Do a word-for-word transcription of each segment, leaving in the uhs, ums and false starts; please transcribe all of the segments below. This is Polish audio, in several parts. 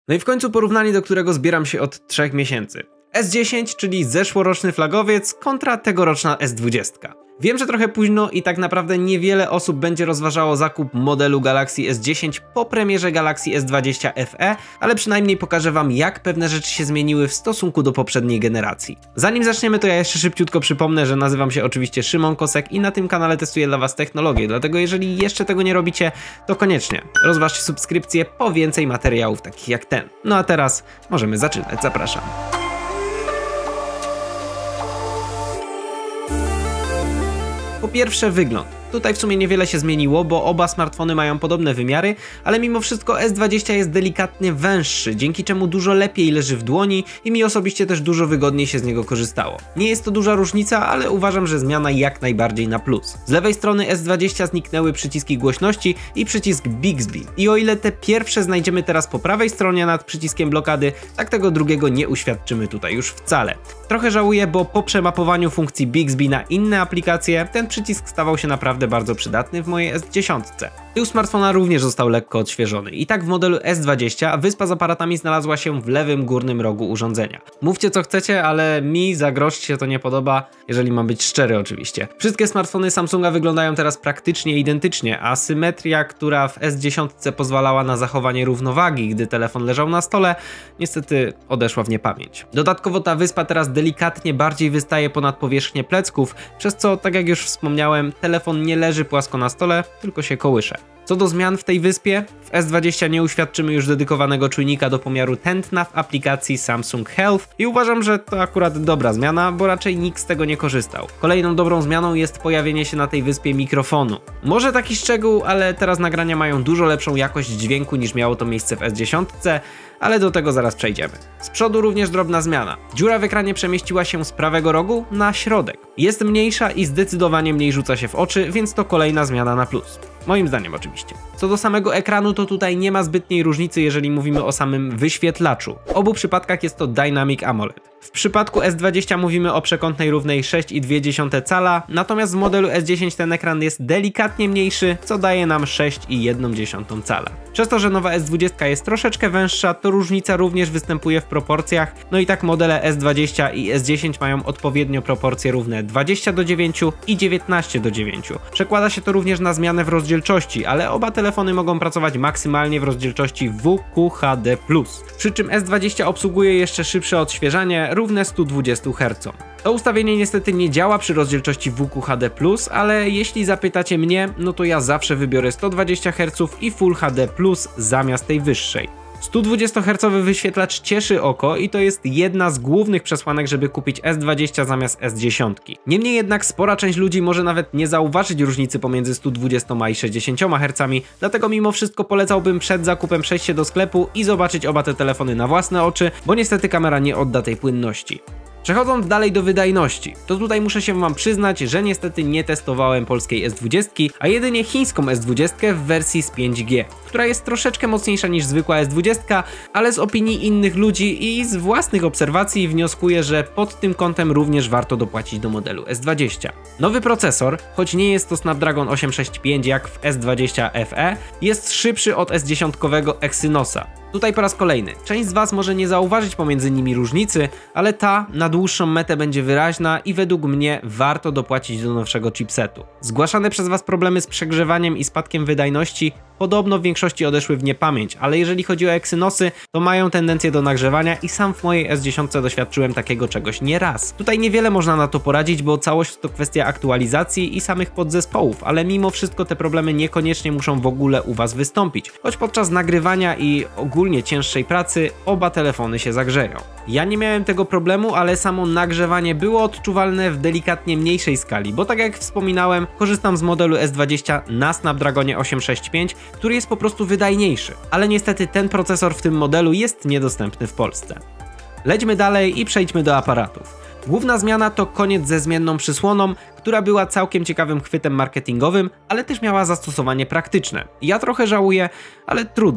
No i w końcu porównanie, do którego zbieram się od trzech miesięcy. S dziesięć, czyli zeszłoroczny flagowiec, kontra tegoroczna S dwadzieścia. Wiem, że trochę późno i tak naprawdę niewiele osób będzie rozważało zakup modelu Galaxy S dziesięć po premierze Galaxy S dwadzieścia F E, ale przynajmniej pokażę wam, jak pewne rzeczy się zmieniły w stosunku do poprzedniej generacji. Zanim zaczniemy, to ja jeszcze szybciutko przypomnę, że nazywam się oczywiście Szymon Kosek i na tym kanale testuję dla was technologię, dlatego jeżeli jeszcze tego nie robicie, to koniecznie rozważcie subskrypcję po więcej materiałów takich jak ten. No a teraz możemy zaczynać, zapraszam. Po pierwsze, wygląd. Tutaj w sumie niewiele się zmieniło, bo oba smartfony mają podobne wymiary, ale mimo wszystko S dwadzieścia jest delikatnie węższy, dzięki czemu dużo lepiej leży w dłoni i mi osobiście też dużo wygodniej się z niego korzystało. Nie jest to duża różnica, ale uważam, że zmiana jak najbardziej na plus. Z lewej strony S dwadzieścia zniknęły przyciski głośności i przycisk Bixby. I o ile te pierwsze znajdziemy teraz po prawej stronie nad przyciskiem blokady, tak tego drugiego nie uświadczymy tutaj już wcale. Trochę żałuję, bo po przemapowaniu funkcji Bixby na inne aplikacje, ten przycisk stawał się naprawdę bardzo przydatny w mojej S dziesięć. Tył smartfona również został lekko odświeżony i tak w modelu S dwadzieścia wyspa z aparatami znalazła się w lewym górnym rogu urządzenia. Mówcie co chcecie, ale mi za grosz się to nie podoba, jeżeli mam być szczery oczywiście. Wszystkie smartfony Samsunga wyglądają teraz praktycznie identycznie, a symetria, która w S dziesięć pozwalała na zachowanie równowagi, gdy telefon leżał na stole, niestety odeszła w niepamięć. Dodatkowo ta wyspa teraz delikatnie bardziej wystaje ponad powierzchnię plecków, przez co, tak jak już wspomniałem, telefon nie leży płasko na stole, tylko się kołysze. Co do zmian w tej wyspie, w S dwadzieścia nie uświadczymy już dedykowanego czujnika do pomiaru tętna w aplikacji Samsung Health i uważam, że to akurat dobra zmiana, bo raczej nikt z tego nie korzystał. Kolejną dobrą zmianą jest pojawienie się na tej wyspie mikrofonu. Może taki szczegół, ale teraz nagrania mają dużo lepszą jakość dźwięku niż miało to miejsce w S dziesięć, ale do tego zaraz przejdziemy. Z przodu również drobna zmiana. Dziura w ekranie przemieściła się z prawego rogu na środek. Jest mniejsza i zdecydowanie mniej rzuca się w oczy, więc to kolejna zmiana na plus. Moim zdaniem oczywiście. Co do samego ekranu, to tutaj nie ma zbytniej różnicy, jeżeli mówimy o samym wyświetlaczu. W obu przypadkach jest to Dynamic AMOLED. W przypadku S dwadzieścia mówimy o przekątnej równej sześć i dwie dziesiąte cala, natomiast w modelu S dziesięć ten ekran jest delikatnie mniejszy, co daje nam sześć i jedną dziesiątą cala. Przez to, że nowa S dwadzieścia jest troszeczkę węższa, to różnica również występuje w proporcjach, no i tak modele S dwadzieścia i S dziesięć mają odpowiednio proporcje równe dwadzieścia do dziewięciu i dziewiętnaście do dziewięciu. Przekłada się to również na zmianę w rozdzielczości, ale oba telefony mogą pracować maksymalnie w rozdzielczości W Q H D plus. Przy czym S dwadzieścia obsługuje jeszcze szybsze odświeżanie, równe stu dwudziestu herców. To ustawienie niestety nie działa przy rozdzielczości W Q H D plus, ale jeśli zapytacie mnie, no to ja zawsze wybiorę sto dwadzieścia herców i Full H D plus zamiast tej wyższej. stu dwudziestohercowy wyświetlacz cieszy oko i to jest jedna z głównych przesłanek, żeby kupić S dwadzieścia zamiast S dziesięć. Niemniej jednak spora część ludzi może nawet nie zauważyć różnicy pomiędzy stu dwudziestoma i sześćdziesięcioma hercami, dlatego mimo wszystko polecałbym przed zakupem przejść się do sklepu i zobaczyć oba te telefony na własne oczy, bo niestety kamera nie odda tej płynności. Przechodząc dalej do wydajności, to tutaj muszę się wam przyznać, że niestety nie testowałem polskiej S dwadzieścia, a jedynie chińską S dwadzieścia w wersji z pięć G, która jest troszeczkę mocniejsza niż zwykła S dwadzieścia, ale z opinii innych ludzi i z własnych obserwacji wnioskuję, że pod tym kątem również warto dopłacić do modelu S dwadzieścia. Nowy procesor, choć nie jest to Snapdragon osiemset sześćdziesiąt pięć jak w S dwadzieścia F E, jest szybszy od S dziesięciowego Exynosa. Tutaj po raz kolejny, część z was może nie zauważyć pomiędzy nimi różnicy, ale ta na dłuższą metę będzie wyraźna i według mnie warto dopłacić do nowszego chipsetu. Zgłaszane przez was problemy z przegrzewaniem i spadkiem wydajności podobno w większości odeszły w niepamięć, ale jeżeli chodzi o Exynosy, to mają tendencję do nagrzewania i sam w mojej S dziesięć doświadczyłem takiego czegoś nieraz. Tutaj niewiele można na to poradzić, bo całość to kwestia aktualizacji i samych podzespołów, ale mimo wszystko te problemy niekoniecznie muszą w ogóle u was wystąpić, choć podczas nagrywania i ogólnie cięższej pracy oba telefony się zagrzeją. Ja nie miałem tego problemu, ale samo nagrzewanie było odczuwalne w delikatnie mniejszej skali, bo tak jak wspominałem, korzystam z modelu S dwadzieścia na Snapdragonie osiemset sześćdziesiąt pięć, który jest po prostu wydajniejszy, ale niestety ten procesor w tym modelu jest niedostępny w Polsce. Lećmy dalej i przejdźmy do aparatów. Główna zmiana to koniec ze zmienną przysłoną, która była całkiem ciekawym chwytem marketingowym, ale też miała zastosowanie praktyczne. Ja trochę żałuję, ale trudno.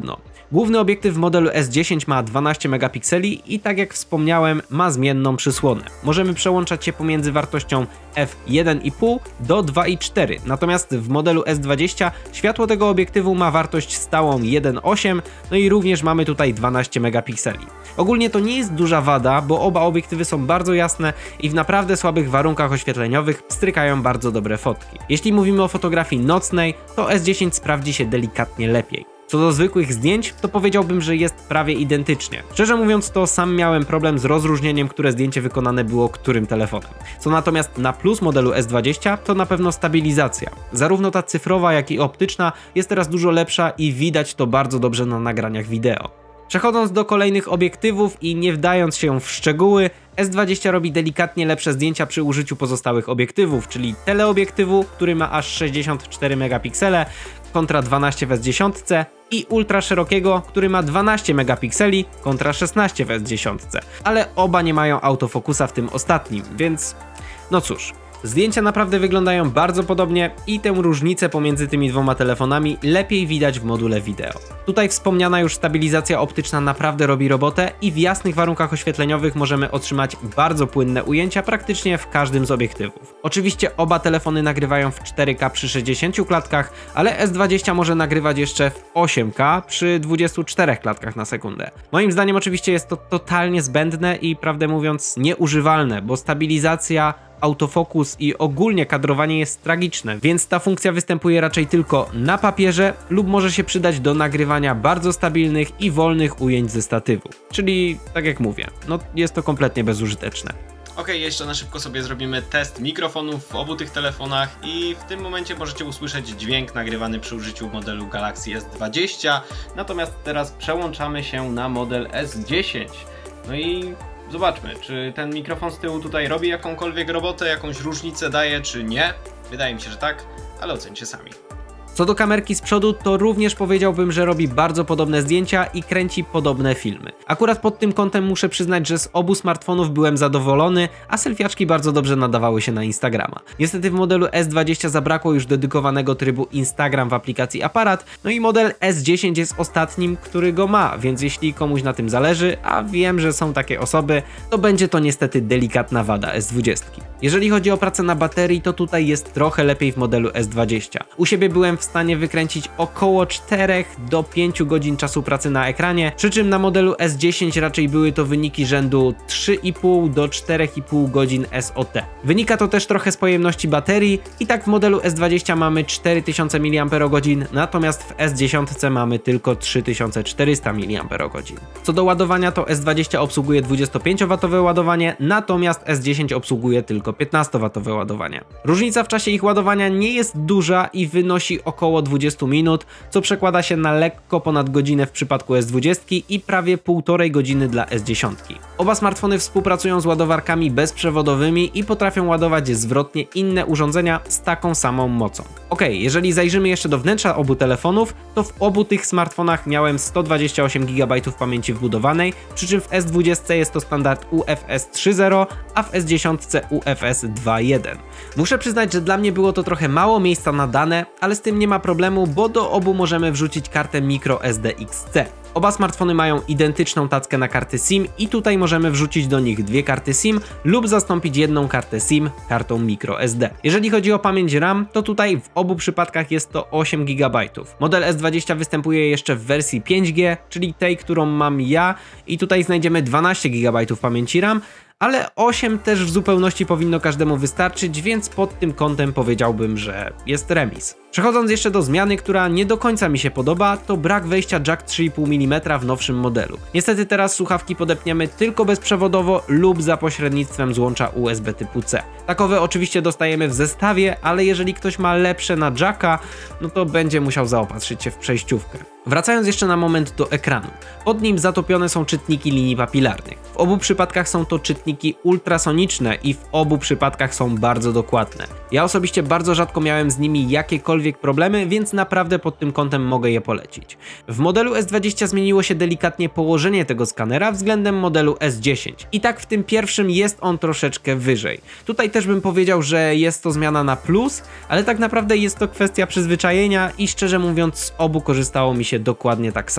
Główny obiektyw w modelu S dziesięć ma dwanaście megapikseli i tak jak wspomniałem, ma zmienną przysłonę. Możemy przełączać się pomiędzy wartością f jeden i pół do dwa i cztery, natomiast w modelu S dwadzieścia światło tego obiektywu ma wartość stałą jeden przecinek osiem, no i również mamy tutaj dwanaście megapikseli. Ogólnie to nie jest duża wada, bo oba obiektywy są bardzo jasne i w naprawdę słabych warunkach oświetleniowych pstrykają bardzo dobre fotki. Jeśli mówimy o fotografii nocnej, to S dziesięć sprawdzi się delikatnie lepiej. Co do zwykłych zdjęć, to powiedziałbym, że jest prawie identycznie. Szczerze mówiąc, to sam miałem problem z rozróżnieniem, które zdjęcie wykonane było którym telefonem. Co natomiast na plus modelu S dwadzieścia, to na pewno stabilizacja. Zarówno ta cyfrowa, jak i optyczna jest teraz dużo lepsza i widać to bardzo dobrze na nagraniach wideo. Przechodząc do kolejnych obiektywów i nie wdając się w szczegóły, S dwadzieścia robi delikatnie lepsze zdjęcia przy użyciu pozostałych obiektywów, czyli teleobiektywu, który ma aż sześćdziesiąt cztery megapiksele kontra dwanaście w S dziesięć i ultra szerokiego, który ma dwanaście megapikseli kontra szesnaście w S dziesięć, ale oba nie mają autofokusa w tym ostatnim, więc no cóż. Zdjęcia naprawdę wyglądają bardzo podobnie i tę różnicę pomiędzy tymi dwoma telefonami lepiej widać w module wideo. Tutaj wspomniana już stabilizacja optyczna naprawdę robi robotę i w jasnych warunkach oświetleniowych możemy otrzymać bardzo płynne ujęcia praktycznie w każdym z obiektywów. Oczywiście oba telefony nagrywają w cztery K przy sześćdziesięciu klatkach, ale S dwadzieścia może nagrywać jeszcze w osiem K przy dwudziestu czterech klatkach na sekundę. Moim zdaniem oczywiście jest to totalnie zbędne i prawdę mówiąc nieużywalne, bo stabilizacja, autofokus i ogólnie kadrowanie jest tragiczne, więc ta funkcja występuje raczej tylko na papierze lub może się przydać do nagrywania bardzo stabilnych i wolnych ujęć ze statywu. Czyli tak jak mówię, no jest to kompletnie bezużyteczne. Ok, jeszcze na szybko sobie zrobimy test mikrofonów w obu tych telefonach i w tym momencie możecie usłyszeć dźwięk nagrywany przy użyciu modelu Galaxy S dwadzieścia, natomiast teraz przełączamy się na model S dziesięć. No i zobaczmy, czy ten mikrofon z tyłu tutaj robi jakąkolwiek robotę, jakąś różnicę daje, czy nie. Wydaje mi się, że tak, ale ocencie sami. Co do kamerki z przodu, to również powiedziałbym, że robi bardzo podobne zdjęcia i kręci podobne filmy. Akurat pod tym kątem muszę przyznać, że z obu smartfonów byłem zadowolony, a selfiaczki bardzo dobrze nadawały się na Instagrama. Niestety w modelu S dwadzieścia zabrakło już dedykowanego trybu Instagram w aplikacji Aparat, no i model S dziesięć jest ostatnim, który go ma, więc jeśli komuś na tym zależy, a wiem, że są takie osoby, to będzie to niestety delikatna wada S dwadzieścia. Jeżeli chodzi o pracę na baterii, to tutaj jest trochę lepiej w modelu S dwadzieścia. U siebie byłem w stanie wykręcić około czterech do pięciu godzin czasu pracy na ekranie, przy czym na modelu S dziesięć raczej były to wyniki rzędu trzy i pół do czterech i pół godzin S O T. Wynika to też trochę z pojemności baterii i tak w modelu S dwadzieścia mamy cztery tysiące miliamperogodzin, natomiast w S dziesięć mamy tylko trzy tysiące czterysta miliamperogodzin. Co do ładowania, to S dwadzieścia obsługuje dwudziestopięciowatowe ładowanie, natomiast S dziesięć obsługuje tylko piętnastowatowe ładowanie. Różnica w czasie ich ładowania nie jest duża i wynosi około dwadzieścia minut, co przekłada się na lekko ponad godzinę w przypadku S dwadzieścia i prawie półtorej godziny dla S dziesięć. Oba smartfony współpracują z ładowarkami bezprzewodowymi i potrafią ładować zwrotnie inne urządzenia z taką samą mocą. Ok, jeżeli zajrzymy jeszcze do wnętrza obu telefonów, to w obu tych smartfonach miałem sto dwadzieścia osiem gigabajtów pamięci wbudowanej, przy czym w S dwadzieścia jest to standard U F S trzy zero, a w S dziesięć U F S dwa jeden. Muszę przyznać, że dla mnie było to trochę mało miejsca na dane, ale z tym nie ma problemu, bo do obu możemy wrzucić kartę microSD X C. Oba smartfony mają identyczną tackę na karty SIM i tutaj możemy wrzucić do nich dwie karty SIM lub zastąpić jedną kartę SIM kartą microSD. Jeżeli chodzi o pamięć RAM, to tutaj w obu przypadkach jest to osiem gigabajtów. Model S dwadzieścia występuje jeszcze w wersji pięć G, czyli tej, którą mam ja, i tutaj znajdziemy dwanaście gigabajtów pamięci RAM, ale osiem też w zupełności powinno każdemu wystarczyć, więc pod tym kątem powiedziałbym, że jest remis. Przechodząc jeszcze do zmiany, która nie do końca mi się podoba, to brak wejścia jack trzy i pół milimetra w nowszym modelu. Niestety teraz słuchawki podepniemy tylko bezprzewodowo lub za pośrednictwem złącza U S B typu C. Takowe oczywiście dostajemy w zestawie, ale jeżeli ktoś ma lepsze na jacka, no to będzie musiał zaopatrzyć się w przejściówkę. Wracając jeszcze na moment do ekranu. Pod nim zatopione są czytniki linii papilarnych. W obu przypadkach są to czytniki ultrasoniczne i w obu przypadkach są bardzo dokładne. Ja osobiście bardzo rzadko miałem z nimi jakiekolwiek problemy, więc naprawdę pod tym kątem mogę je polecić. W modelu S dwadzieścia zmieniło się delikatnie położenie tego skanera względem modelu S dziesięć. I tak w tym pierwszym jest on troszeczkę wyżej. Tutaj też bym powiedział, że jest to zmiana na plus, ale tak naprawdę jest to kwestia przyzwyczajenia i szczerze mówiąc z obu korzystało mi się dokładnie tak samo.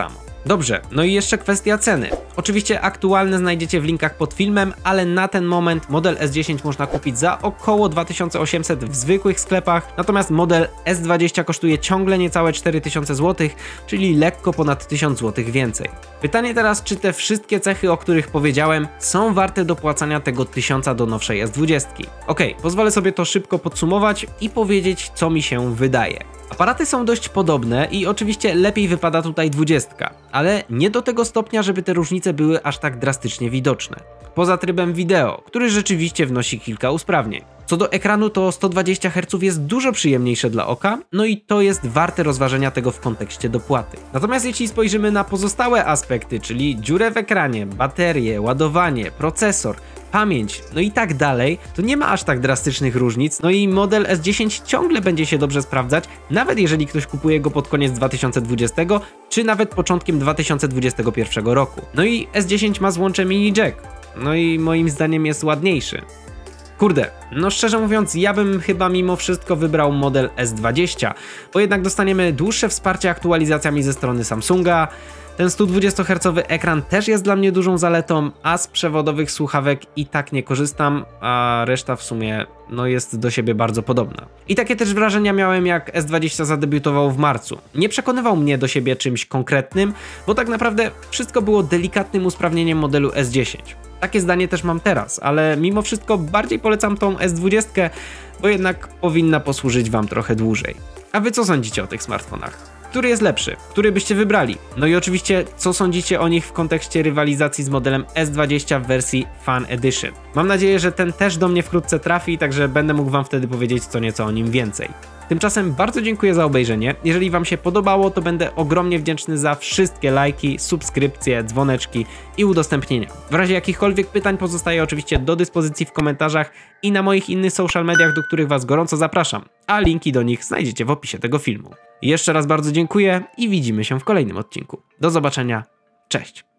Dobrze, no i jeszcze kwestia ceny. Oczywiście aktualne znajdziecie w linkach pod filmem, ale na ten moment model S dziesięć można kupić za około dwa tysiące osiemset w zwykłych sklepach, natomiast model S dwadzieścia kosztuje ciągle niecałe cztery tysiące złotych, czyli lekko ponad tysiąc złotych więcej. Pytanie teraz, czy te wszystkie cechy, o których powiedziałem, są warte dopłacania tego tysiąca do nowszej S dwadzieścia? Okej, pozwolę sobie to szybko podsumować i powiedzieć, co mi się wydaje. Aparaty są dość podobne i oczywiście lepiej wypada tutaj dwudziestka, ale nie do tego stopnia, żeby te różnice były aż tak drastycznie widoczne. Poza trybem wideo, który rzeczywiście wnosi kilka usprawnień. Co do ekranu, to sto dwadzieścia herców jest dużo przyjemniejsze dla oka, no i to jest warte rozważenia tego w kontekście dopłaty. Natomiast jeśli spojrzymy na pozostałe aspekty, czyli dziurę w ekranie, baterię, ładowanie, procesor, pamięć, no i tak dalej, to nie ma aż tak drastycznych różnic, no i model S dziesięć ciągle będzie się dobrze sprawdzać, nawet jeżeli ktoś kupuje go pod koniec dwa tysiące dwudziestego, czy nawet początkiem dwa tysiące dwudziestego pierwszego roku. No i S dziesięć ma złącze mini jack, no i moim zdaniem jest ładniejszy. Kurde, no szczerze mówiąc, ja bym chyba mimo wszystko wybrał model S dwadzieścia, bo jednak dostaniemy dłuższe wsparcie aktualizacjami ze strony Samsunga. Ten sto dwudziestohercowy ekran też jest dla mnie dużą zaletą, a z przewodowych słuchawek i tak nie korzystam, a reszta w sumie no jest do siebie bardzo podobna. I takie też wrażenia miałem, jak S dwadzieścia zadebiutował w marcu. Nie przekonywał mnie do siebie czymś konkretnym, bo tak naprawdę wszystko było delikatnym usprawnieniem modelu S dziesięć. Takie zdanie też mam teraz, ale mimo wszystko bardziej polecam tą S dwadzieścia, bo jednak powinna posłużyć wam trochę dłużej. A wy co sądzicie o tych smartfonach? Który jest lepszy? Który byście wybrali? No i oczywiście, co sądzicie o nich w kontekście rywalizacji z modelem S dwadzieścia w wersji Fan Edition? Mam nadzieję, że ten też do mnie wkrótce trafi, także będę mógł wam wtedy powiedzieć co nieco o nim więcej. Tymczasem bardzo dziękuję za obejrzenie. Jeżeli wam się podobało, to będę ogromnie wdzięczny za wszystkie lajki, subskrypcje, dzwoneczki i udostępnienia. W razie jakichkolwiek pytań pozostaję oczywiście do dyspozycji w komentarzach i na moich innych social mediach, do których was gorąco zapraszam, a linki do nich znajdziecie w opisie tego filmu. Jeszcze raz bardzo dziękuję i widzimy się w kolejnym odcinku. Do zobaczenia, cześć!